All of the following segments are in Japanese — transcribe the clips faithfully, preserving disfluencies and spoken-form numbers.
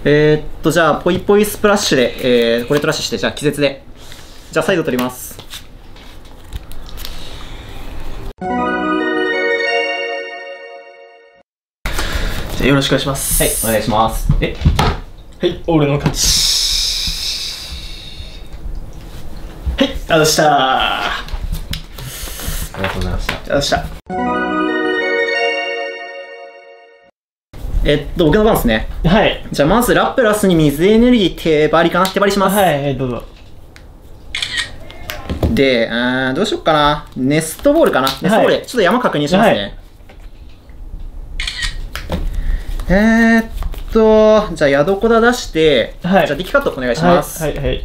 えー、っと、じゃあ、ポイポイスプラッシュで、えー、これトラッシュして、じゃあ、気絶で。じゃあ、サイド取ります。 じゃあ、よろしくお願いします。 はい、お願いします。えはい、俺の勝ち。はい、ありがとうございました。 ありがとうございました。 ありがとうございました。 えっと、僕の番ですね。 はい。 じゃあ、まず、ラプラスに水エネルギー手張りかな。手張りします。 はい、どうぞ。 で、うーん、どうしよっかな。ネストボールかな。ネストボールで、ちょっと山確認しますね。はい、えーっと、じゃあ、ヤドコダ出して、はい、じゃあ、ディキカットお願いします。はい、はい、はい。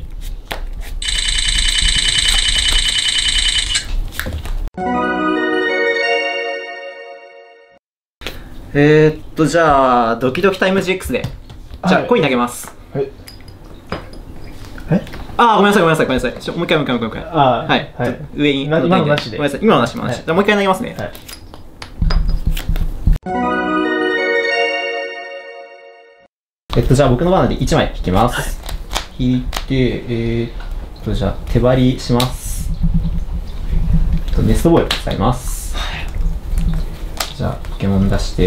えーっと、じゃあ、ドキドキタイム ジーエックス で。じゃあ、コイン投げます。はい。えあー、ごめんなさい、ごめんなさい、ごめんなさい。ちょもう一回、もう一回、もう一回。あー、はい。はい、上に。今のなしで。ごめんなさい、今のなし、今のなし。じゃあ、もう一回投げますね。はい。えっと、じゃあ、僕の番でいちまい引きます。引いて、えーっと、じゃあ、手張りします。ネストボール使います。じゃあ、ポケモン出して、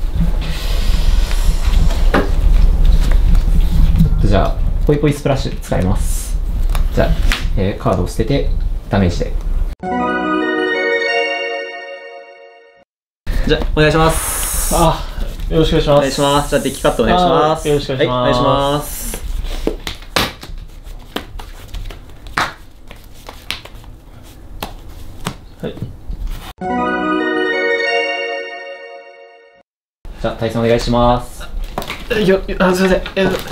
じゃあ、ポイポイスプラッシュ使います。じゃあ、えー、カードを捨てて、ダメージで。じゃあ、お願いします。 あ、よろしくお願いします。 お願いします。じゃあ、デッキカットお願いします。 よろしくお願いします。はい、お願いします。はい。 じゃあ、対戦お願いします。 よ、あ、すいません。えっと。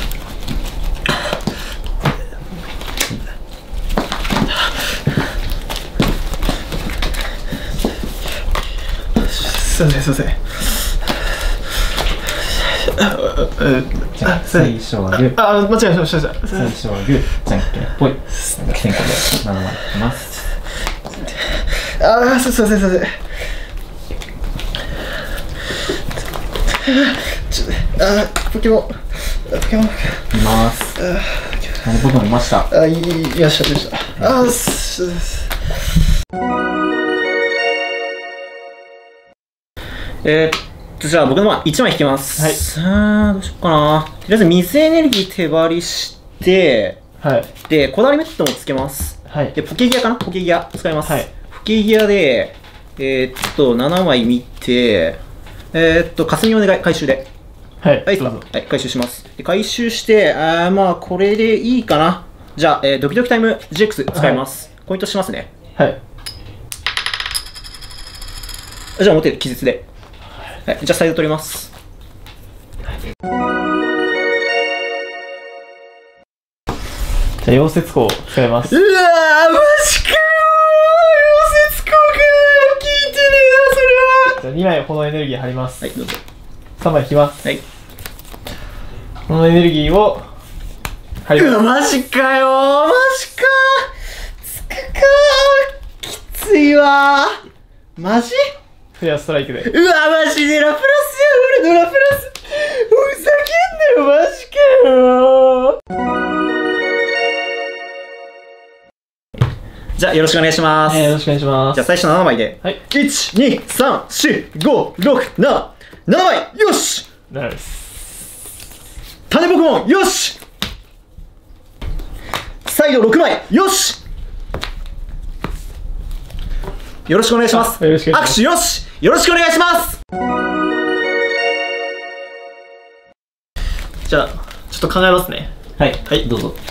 すいません、すいません。 じゃあ、最初はグー。 あ、間違えました。最初はグー、じゃんけんぽい。先行でななまいいきます。 あ、すいません、すいません。ちょっと、あ、ポケモン、ポケモン。 います。あ、僕もいました。 あ、いい、よっしゃ、よっしゃ。あ、す、 えーっと、じゃあ僕の番いちまい引きます。はい。さあ、どうしようかな。とりあえず水エネルギー手張りして、はい。で、こだわりメットもつけます。はい。で、ポケギアかなポケギア使います。はい。ポケギアで、えー、っと、ななまい見て、えー、っと、霞お願い、回収で。はい。はい、はい、回収します。で、回収して、あー、まあ、これでいいかな。じゃあ、えー、ドキドキタイム ジーエックス 使います。はい、ポイントしますね。はい。じゃあ、持ってる、気絶で。はい、じゃあ、サイド取ります。 じゃあ、溶接工使います。 うわー、マジかよー、溶接工かよ、聞いてねえよ、それは。 じゃあ、にまい炎エネルギー貼ります。 はい、どうぞ。 さんまい引きます。はい。このエネルギーを貼ります。 うわ、マジかよー、マジかー。つくかー、きついわー。マジ？ フェアストライクで。 うわ、マジでラプラスや、俺のラプラス。ふざけんなよ、マジかよー。じゃあ、よろしくお願いします。 えー、よろしくお願いします。 じゃあ、最初のななまいで。はい。いち、に、さん、よん、ご、ろく、なな。ななまい、よし！ ナイス。 種ポケモン、よし！サイドろくまい、よし！よろしくお願いします。 よろしくお願いします。 握手よし！よろしくお願いします。 じゃあ、ちょっと考えますね。 はい。はい、どうぞ。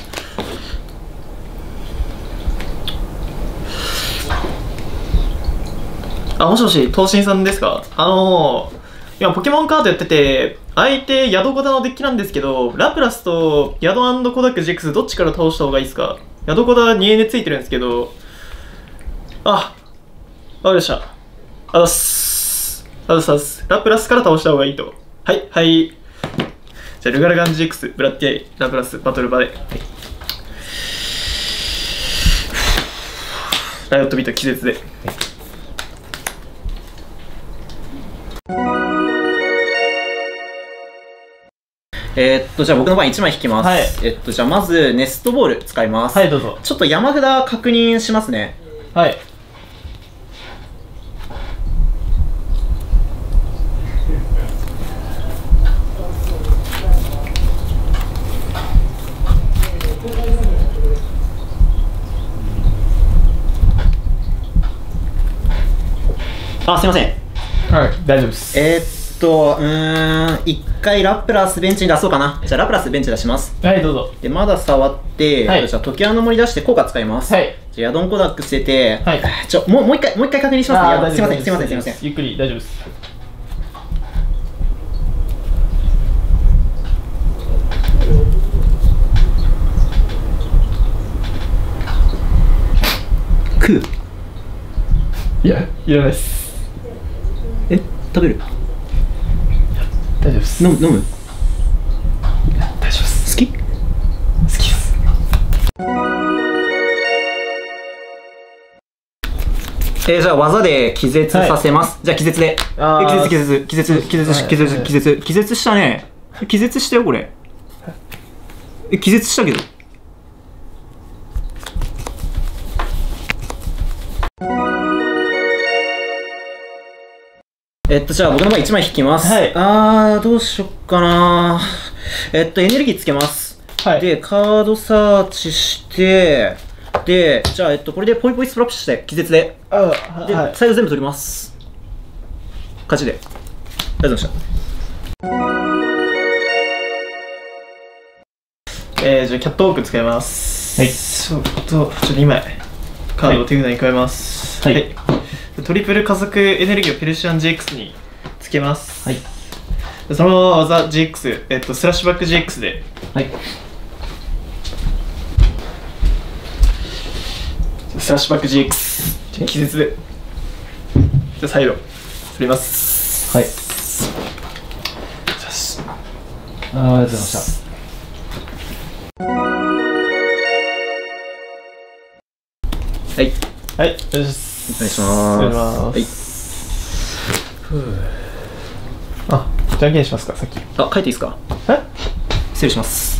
あ、もしもし、東進さんですか？あのー、今ポケモンカードやってて、相手、ヤドコダのデッキなんですけど、ラプラスとヤド&コダック ジーエックス どっちから倒した方がいいですか？ヤドコダにエネついてるんですけど、あ、わかりました。あざっす。あざっすあざっす。ラプラスから倒した方がいいと。はい、はい。じゃあ、ルガラガン ジーエックス、ブラッティアイ、ラプラス、バトルバで。はい、ライオットビート、気絶で。はい、 えー、っと、じゃあ僕の番いちまい引きます。 はい、 えっと、じゃあまず、ネストボール使います。 はい、どうぞ。 ちょっと山札確認しますね。 はい。 あ、すいません。 はい、大丈夫です。 えー、っと、うーん、一回ラプラスベンチに出そうかな。じゃあラプラスベンチ出します。 はい、どうぞ。 で、まだ触って、はい、じゃあ時矢の森出して効果使います。はい。じゃあヤドンコダック捨てて、はい。ちょ、もう、もう一回、もう一回確認しますね。すいません、すいません、すいません。 ゆっくり、大丈夫です。 食う？ いや、いらないです。 え、食べる？ 大丈夫です。 飲む？飲む？ 大丈夫です。 好き？好きです。 えー、じゃあ技で気絶させます。はい、じゃあ気絶で。え、気絶気絶気絶気絶気絶気絶気絶したね。気絶したよこれ。え、気絶したけど。えっと、じゃあ僕の場合いちまい引きます。はい、あー、どうしよっかな。えっと、エネルギーつけます。はい、で、カードサーチして、で、じゃあ、えっと、これでポイポイストラップして、気絶で。あで、はい、サイド全部取ります。勝ちで。ありがとうございました。 えー、じゃあ、キャットウォーク使います。はい。そうと、ちょっとにまい、カードを手札に加えます。はい。はい、トリプル加速エネルギーをペルシアン ジーエックス につけます。はい。そのまま技 ジーエックス、えっと、スラッシュバック ジーエックス で。はい。スラッシュバック ジーエックス。気絶で。じゃあ、サイド。取ります。はい。よし。あー、ありがとうございました。 はい。 はい、お願いします。 お願いします。はい。 あ、じゃんけんしますか、さっき。 あ、書いていいですか？え？失礼します。